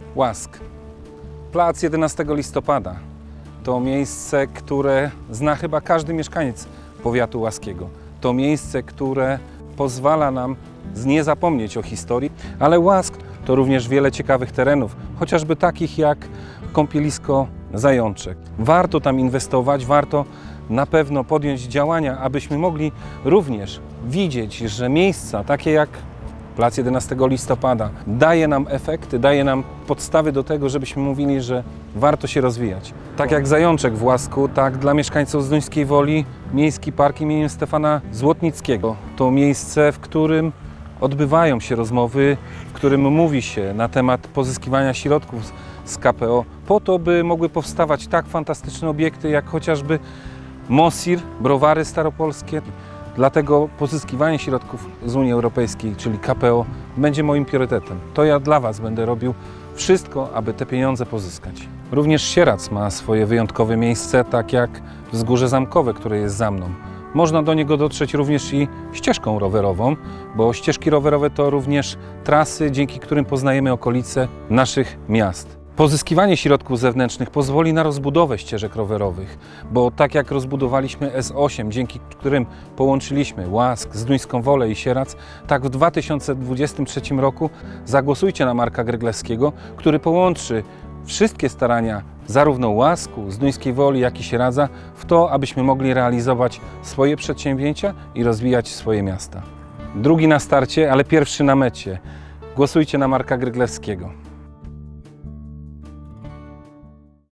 Łask. Plac 11 listopada to miejsce, które zna chyba każdy mieszkaniec powiatu łaskiego. To miejsce, które pozwala nam nie zapomnieć o historii, ale Łask to również wiele ciekawych terenów, chociażby takich jak kąpielisko Zajączek. Warto tam inwestować, warto na pewno podjąć działania, abyśmy mogli również widzieć, że miejsca takie jak Plac 11 listopada daje nam efekty, daje nam podstawy do tego, żebyśmy mówili, że warto się rozwijać. Tak jak Zajączek w Łasku, tak dla mieszkańców Zduńskiej Woli Miejski Park imieniem Stefana Złotnickiego. To miejsce, w którym odbywają się rozmowy, w którym mówi się na temat pozyskiwania środków z KPO, po to, by mogły powstawać tak fantastyczne obiekty, jak chociażby Mosir, browary staropolskie. Dlatego pozyskiwanie środków z Unii Europejskiej, czyli KPO, będzie moim priorytetem. To ja dla Was będę robił wszystko, aby te pieniądze pozyskać. Również Sieradz ma swoje wyjątkowe miejsce, tak jak Wzgórze Zamkowe, które jest za mną. Można do niego dotrzeć również i ścieżką rowerową, bo ścieżki rowerowe to również trasy, dzięki którym poznajemy okolice naszych miast. Pozyskiwanie środków zewnętrznych pozwoli na rozbudowę ścieżek rowerowych, bo tak jak rozbudowaliśmy S8, dzięki którym połączyliśmy Łask, Zduńską Wolę i Sieradz, tak w 2023 roku zagłosujcie na Marka Gryglewskiego, który połączy wszystkie starania zarówno Łasku, Zduńskiej Woli, jak i Sieradza w to, abyśmy mogli realizować swoje przedsięwzięcia i rozwijać swoje miasta. Drugi na starcie, ale pierwszy na mecie. Głosujcie na Marka Gryglewskiego.